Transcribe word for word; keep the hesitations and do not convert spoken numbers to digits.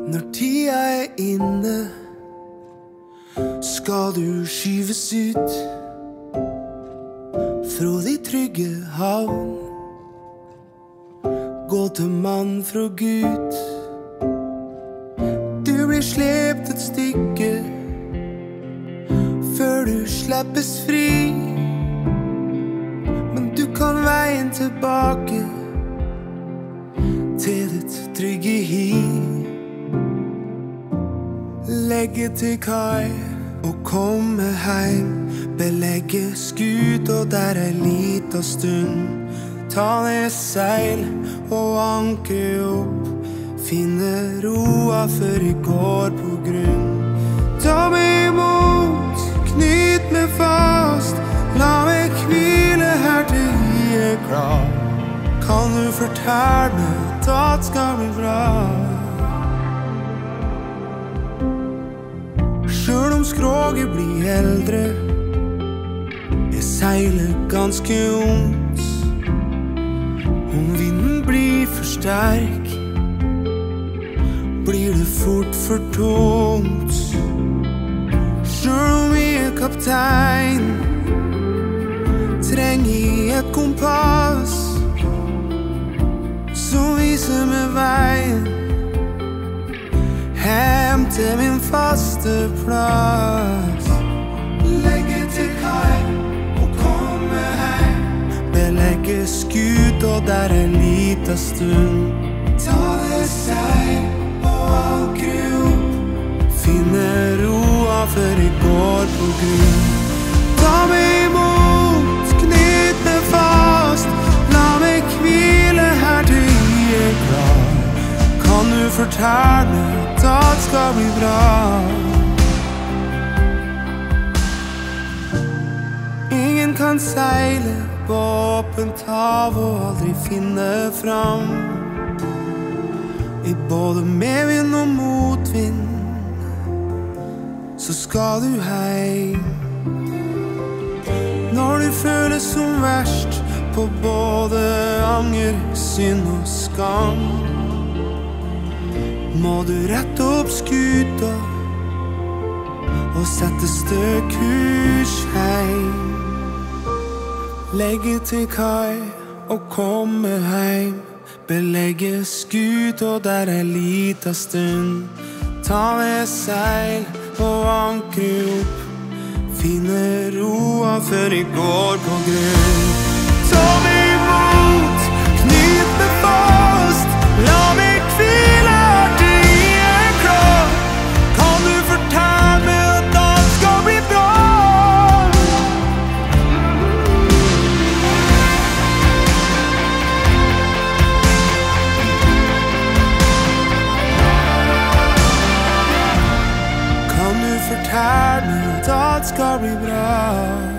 Når tida er inne, skal du skyves ut fra de trygge havn. Gå til mann fra Gud. Du blir slept et stykke før du slippes fri. Men du kan veien tilbake til ditt trygge hi. Legge til kai og komme heim. Belegge skut og der ei lita stund. Ta ned seil og anke opp. Finne roa før I går på grunn. Ta meg imot, knyt meg fast. La meg hvile her til I er klar. Kan du fortelle meg at alt skal bli bra? Selv om skroget blir eldre, jeg seiler ganske ondt. Om vinden blir for sterk, blir det fort for tungt. Selv om jeg er kaptein, trenger jeg et kompass som viser meg veien hjem til min faste plass. Legge til kai og komme hjem. Belegge skut og der en lita stund. Ta det seil og ankre opp. Finne roa før I går på grunn. Ta meg imot, knyt meg fast. La meg hvile her til I er klar. Kan du fortelle meg at alt skal bli bra? Ingen kan seile på åpent hav og aldri finne fram. I både medvind og motvind så skal du heim. Når du føler som verst på både anger, synd og skam, må du rette opp skuta og sette stø kurs heim. Legge til kai og komme heim. Belegge skut og der en lita stund. Ta med seil og ankre opp. Finne roa før I går på grunn. Ta meg imot, knyt meg fast. La meg hvile her til I er klar. Kan du fortelle meg at alt skal bli bra? Kan du fortelle meg at alt skal bli bra?